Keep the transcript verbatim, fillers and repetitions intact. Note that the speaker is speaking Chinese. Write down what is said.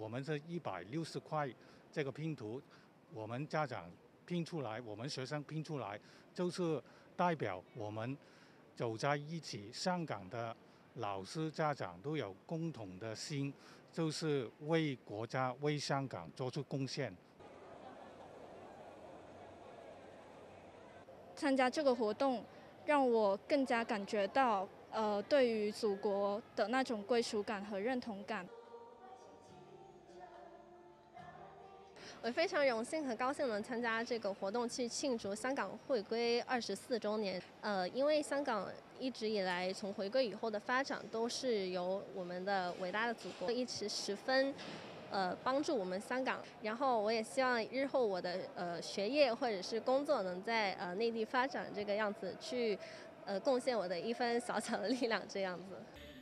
我们是一百六十块这个拼图，我们家长拼出来，我们学生拼出来，就是代表我们走在一起。香港的老师、家长都有共同的心，就是为国家、为香港做出贡献。 参加这个活动，让我更加感觉到，呃，对于祖国的那种归属感和认同感。 我非常荣幸和高兴能参加这个活动，去庆祝香港回归二十四周年。呃，因为香港一直以来从回归以后的发展，都是由我们的伟大的祖国一直十分。呃，帮助我们香港，然后我也希望日后我的呃学业或者是工作能在呃内地发展这个样子，去呃贡献我的一份小小的力量这样子。